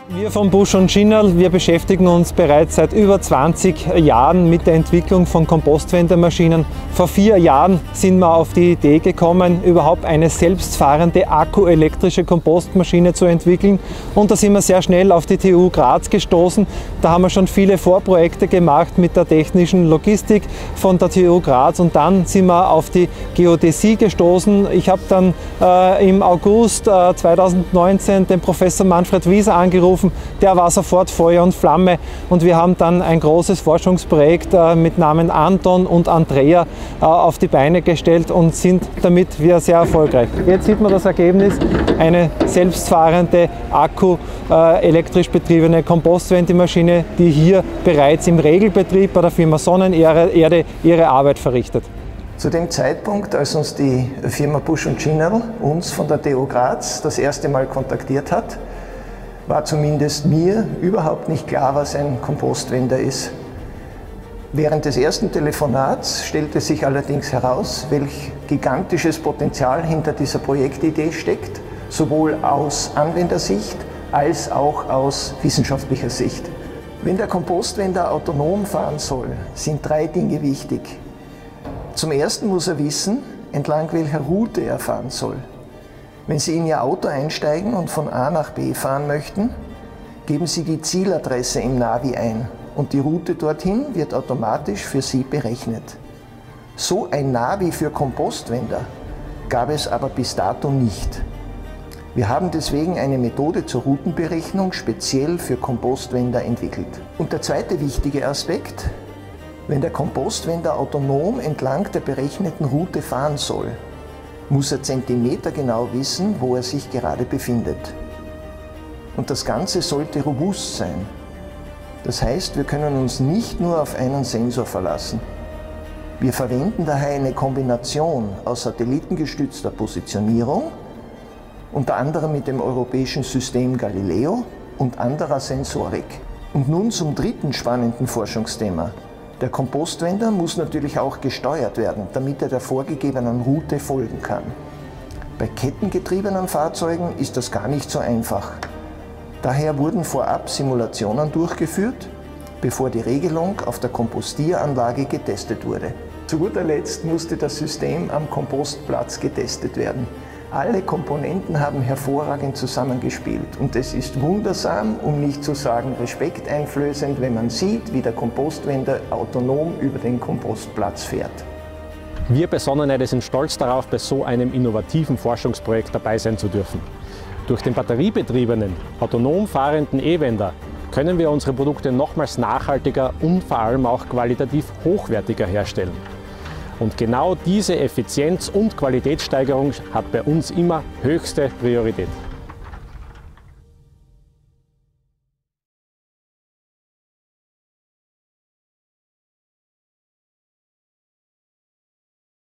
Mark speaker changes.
Speaker 1: Wir von Busch & Schinnerl, wir beschäftigen uns bereits seit über 20 Jahren mit der Entwicklung von Kompostwendemaschinen. Vor 4 Jahren sind wir auf die Idee gekommen, überhaupt eine selbstfahrende akkuelektrische Kompostmaschine zu entwickeln. Und da sind wir sehr schnell auf die TU Graz gestoßen. Da haben wir schon viele Vorprojekte gemacht mit der technischen Logistik von der TU Graz. Und dann sind wir auf die Geodäsie gestoßen. Ich habe dann im August 2019 den Professor Manfred Wieser angerufen. Der war sofort Feuer und Flamme und wir haben dann ein großes Forschungsprojekt mit Namen Anton und Andrea auf die Beine gestellt und sind damit wieder sehr erfolgreich. Jetzt sieht man das Ergebnis, eine selbstfahrende elektrisch betriebene Kompostwendemaschine, die hier bereits im Regelbetrieb bei der Firma Sonnenerde ihre Arbeit verrichtet.
Speaker 2: Zu dem Zeitpunkt, als uns die Firma Busch & Schinnerl, uns von der TU Graz, das erste Mal kontaktiert hat, war zumindest mir überhaupt nicht klar, was ein Kompostwender ist. Während des ersten Telefonats stellte sich allerdings heraus, welch gigantisches Potenzial hinter dieser Projektidee steckt, sowohl aus Anwendersicht als auch aus wissenschaftlicher Sicht. Wenn der Kompostwender autonom fahren soll, sind 3 Dinge wichtig. Zum ersten muss er wissen, entlang welcher Route er fahren soll. Wenn Sie in Ihr Auto einsteigen und von A nach B fahren möchten, geben Sie die Zieladresse im Navi ein und die Route dorthin wird automatisch für Sie berechnet. So ein Navi für Kompostwender gab es aber bis dato nicht. Wir haben deswegen eine Methode zur Routenberechnung speziell für Kompostwender entwickelt. Und der zweite wichtige Aspekt: Wenn der Kompostwender autonom entlang der berechneten Route fahren soll, muss er zentimetergenau wissen, wo er sich gerade befindet. Und das Ganze sollte robust sein. Das heißt, wir können uns nicht nur auf einen Sensor verlassen. Wir verwenden daher eine Kombination aus satellitengestützter Positionierung, unter anderem mit dem europäischen System Galileo und anderer Sensorik. Und nun zum dritten spannenden Forschungsthema. Der Kompostwender muss natürlich auch gesteuert werden, damit er der vorgegebenen Route folgen kann. Bei kettengetriebenen Fahrzeugen ist das gar nicht so einfach. Daher wurden vorab Simulationen durchgeführt, bevor die Regelung auf der Kompostieranlage getestet wurde. Zu guter Letzt musste das System am Kompostplatz getestet werden. Alle Komponenten haben hervorragend zusammengespielt und es ist wundersam, um nicht zu sagen respekteinflößend, wenn man sieht, wie der Kompostwender autonom über den Kompostplatz fährt.
Speaker 3: Wir bei Sonnenerde sind stolz darauf, bei so einem innovativen Forschungsprojekt dabei sein zu dürfen. Durch den batteriebetriebenen, autonom fahrenden E-Wender können wir unsere Produkte nochmals nachhaltiger und vor allem auch qualitativ hochwertiger herstellen. Und genau diese Effizienz- und Qualitätssteigerung hat bei uns immer höchste Priorität.